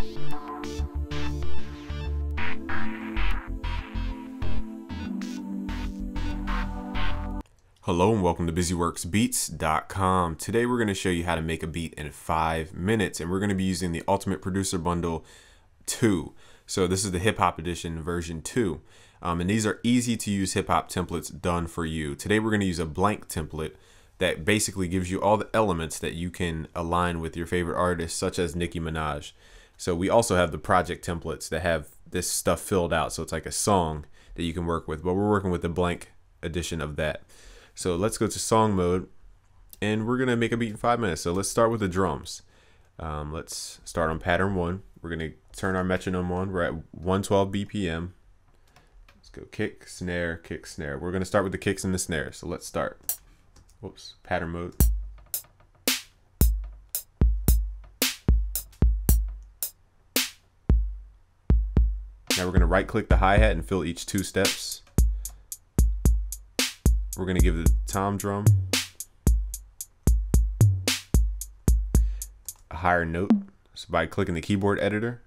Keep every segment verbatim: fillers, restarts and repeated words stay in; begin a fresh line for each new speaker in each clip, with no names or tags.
Hello and welcome to busy works beats dot com. Today we're going to show you how to make a beat in five minutes, and we're going to be using the Ultimate Producer Bundle two. So this is the Hip Hop Edition version two, um, and these are easy to use hip hop templates done for you. Today we're going to use a blank template that basically gives you all the elements that you can align with your favorite artists, such as Nicki Minaj. So we also have the project templates that have this stuff filled out, so it's like a song that you can work with, but we're working with the blank edition of that. So let's go to song mode, and we're gonna make a beat in five minutes. So let's start with the drums. Um, let's start on pattern one. We're gonna turn our metronome on. We're at one twelve B P M. Let's go kick, snare, kick, snare. We're gonna start with the kicks and the snare. So let's start. Whoops, pattern mode. Now we're gonna right click the hi-hat and fill each two steps. We're going to give the tom drum a higher note, so by clicking the keyboard editor.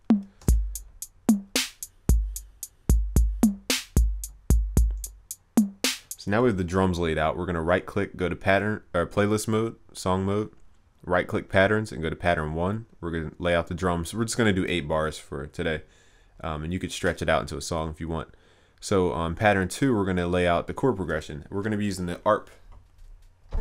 So now we have the drums laid out. We're going to right click, go to pattern or playlist mode, song mode, right click patterns and go to pattern one. We're going to lay out the drums. We're just going to do eight bars for today, um, and you could stretch it out into a song if you want. So on pattern two, we're going to lay out the chord progression. We're going to be using the A R P.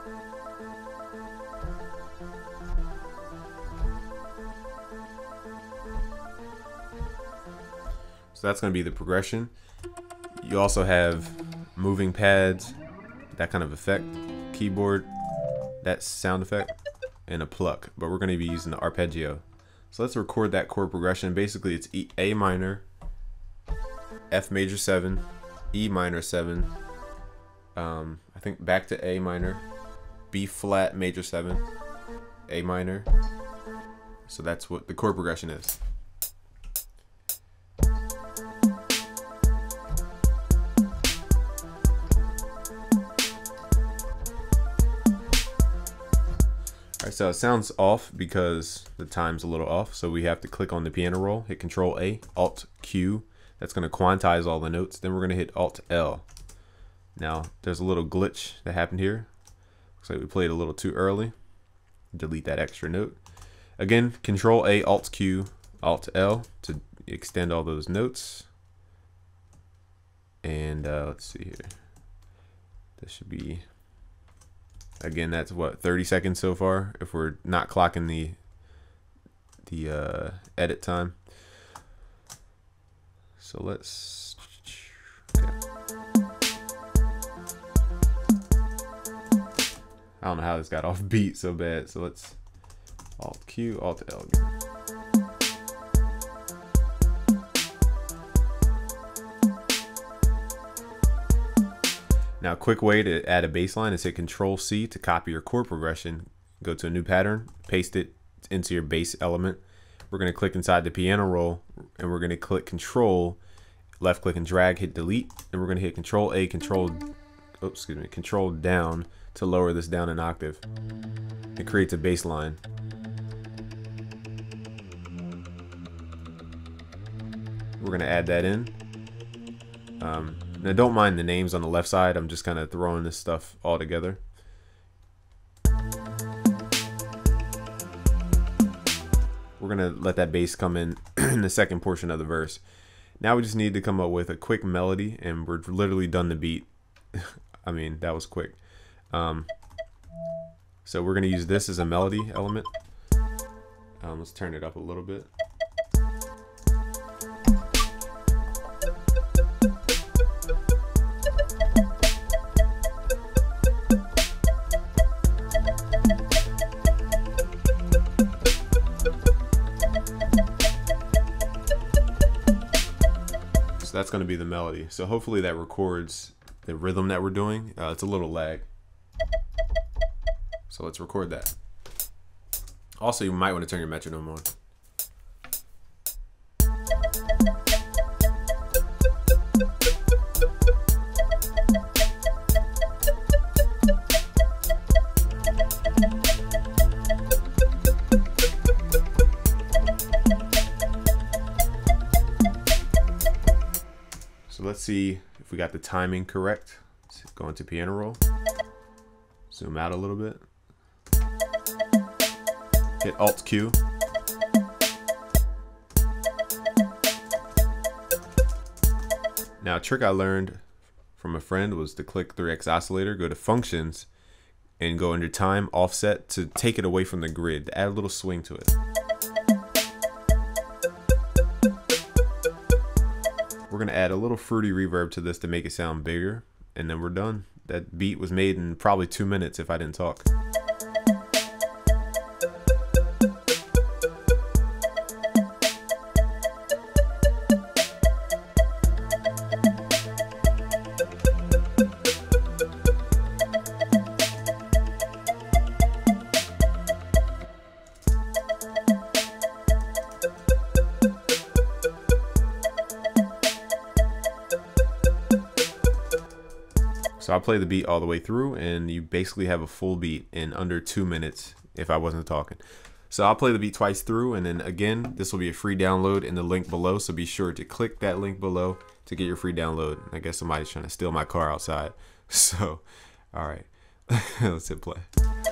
So that's going to be the progression. You also have moving pads, that kind of effect, keyboard, that sound effect, and a pluck. But we're going to be using the arpeggio. So let's record that chord progression. Basically, it's E, A minor, F major seven, E minor seven, um, I think back to A minor, B flat major seven, A minor. So that's what the chord progression is. Alright, so it sounds off because the time's a little off, so we have to click on the piano roll, hit Control A, Alt Q. That's going to quantize all the notes. Then we're going to hit Alt L. Now, there's a little glitch that happened here. Looks like we played a little too early. Delete that extra note. Again, Control A, Alt Q, Alt L to extend all those notes. And uh, let's see here. This should be, again, that's what, thirty seconds so far if we're not clocking the, the uh, edit time. So let's, okay. I don't know how this got off beat so bad. So let's Alt Q, Alt L again. Now, a quick way to add a bass line is hit Control C to copy your chord progression. Go to a new pattern, paste it into your bass element. We're going to click inside the piano roll, and we're going to click Control, left click and drag, hit delete, and we're going to hit Control A, Control, oops, excuse me, Control down to lower this down an octave. It creates a bass line. We're going to add that in. Um, now don't mind the names on the left side. I'm just kind of throwing this stuff all together. We're gonna let that bass come in in the second portion of the verse. Now we just need to come up with a quick melody, and we're literally done the beat. I mean, that was quick. Um, so we're gonna use this as a melody element. Um, let's turn it up a little bit. That's going to be the melody. So hopefully that records the rhythm that we're doing. Uh, it's a little lag. So let's record that. Also, you might want to turn your metronome on. let's see if we got the timing correct. Let's go into piano roll. Zoom out a little bit. Hit Alt Q. Now, a trick I learned from a friend was to click three X Oscillator, go to Functions, and go under Time Offset to take it away from the grid, to add a little swing to it. We're gonna add a little fruity reverb to this to make it sound bigger, and then we're done. That beat was made in probably two minutes if I didn't talk. So I'll play the beat all the way through, and you basically have a full beat in under two minutes if I wasn't talking. So I'll play the beat twice through, and then again, this will be a free download in the link below, so be sure to click that link below to get your free download. I guess somebody's trying to steal my car outside. So, all right, let's hit play.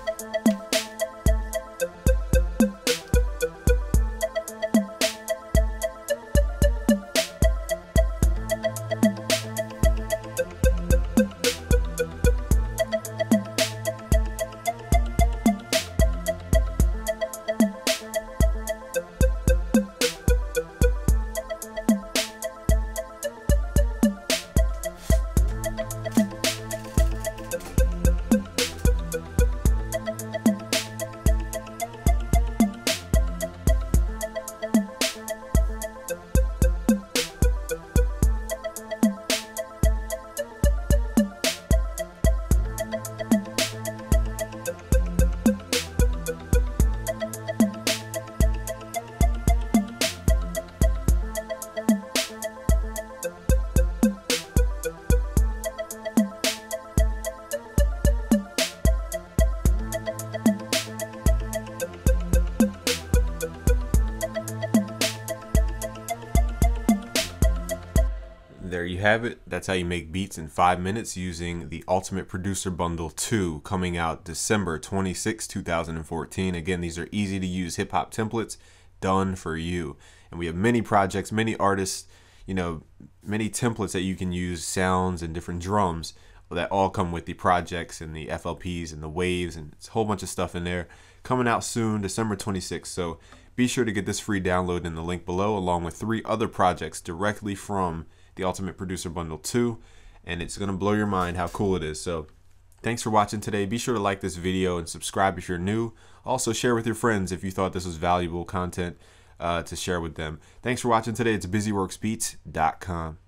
There you have it. That's how you make beats in five minutes using the Ultimate Producer Bundle two, coming out December twenty-sixth, two thousand fourteen. Again, these are easy to use hip hop templates done for you. And we have many projects, many artists, you know, many templates that you can use, sounds and different drums that all come with the projects and the F L Ps and the waves, and it's a whole bunch of stuff in there. Coming out soon, December twenty-sixth. So be sure to get this free download in the link below, along with three other projects directly from the Ultimate Producer Bundle two, and it's gonna blow your mind how cool it is. So thanks for watching today. Be sure to like this video and subscribe if you're new. Also share with your friends if you thought this was valuable content uh, to share with them. Thanks for watching today. It's busy works beats dot com.